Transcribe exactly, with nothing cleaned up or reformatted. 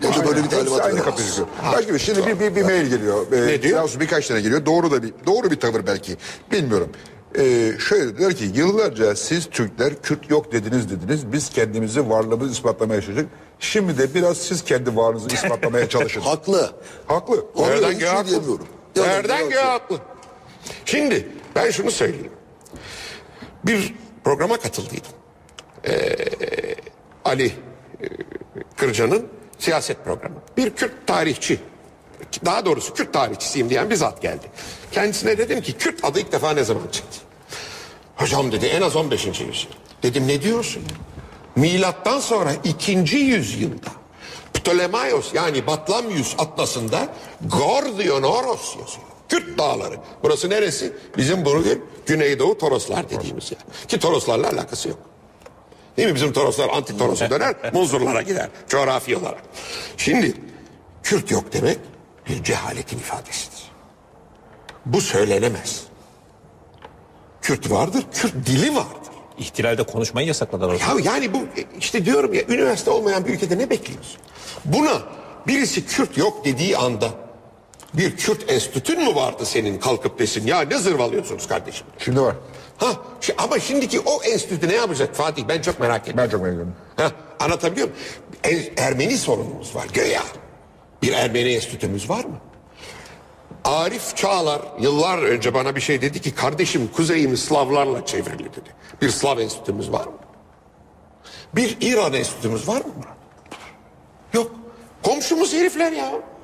Ya da böyle bir talimat aynı veremez. kapı çıkıyor. Başka bir şimdi bir, bir, bir mail geliyor. Ee, Ne diyor? daha birkaç tane geliyor. Doğru da bir doğru bir tavır belki. Bilmiyorum. Ee, şöyle diyor ki yıllarca siz Türkler Kürt yok dediniz dediniz. Biz kendimizi varlığımızı ispatlamaya çalıştık. Şimdi de biraz siz kendi varlığınızı ispatlamaya çalışın. Haklı. Haklı. Onu Nereden hiç göğe şey haklı? diyemiyorum. Yani Nereden haklı. göğe haklı? Şimdi ben şunu söyleyeyim. Bir programa katıldıydım. Ee, Ali e, Kırca'nın siyaset programı. Bir Kürt tarihçi, daha doğrusu Kürt tarihçisiyim diyen bir zat geldi. Kendisine dedim ki Kürt adı ilk defa ne zaman çıktı? Hocam dedi en az on beşinci yüzyıl. Dedim ne diyorsun? Milattan sonra ikinci yüzyılda Ptolemaios yani Batlamyus atlasında Gordionoros yazıyor. Kürt dağları. Burası neresi? Bizim bugün Güneydoğu Toroslar dediğimiz yer. Ki Toroslarla alakası yok. Değil mi? Bizim Toroslar antik Toros'a döner, Munzurlara gider coğrafi olarak. Şimdi Kürt yok demek bir cehaletin ifadesidir. Bu söylenemez. Kürt vardır, Kürt dili vardır. İhtilalde konuşmayı yasakladılar. Ya yani bu işte diyorum ya üniversite olmayan bir ülkede ne bekliyorsun? Buna birisi Kürt yok dediği anda bir Kürt enstitün mü vardı senin kalkıp desin ya ne zırvalıyorsunuz kardeşim? Şimdi var. Ha şi- ama şimdiki o enstitü ne yapacak Fatih ben çok merak ediyorum. Ben çok memnunum. Ha, anlatabiliyor muyum? En- Ermeni sorunumuz var göya. Bir Ermeni enstitümüz var mı? Arif Çağlar yıllar önce bana bir şey dedi ki kardeşim kuzeyimiz Slavlarla çevrili dedi. Bir Slav enstitümüz var mı? Bir İran enstitümüz var mı? Yok. Komşumuz herifler ya.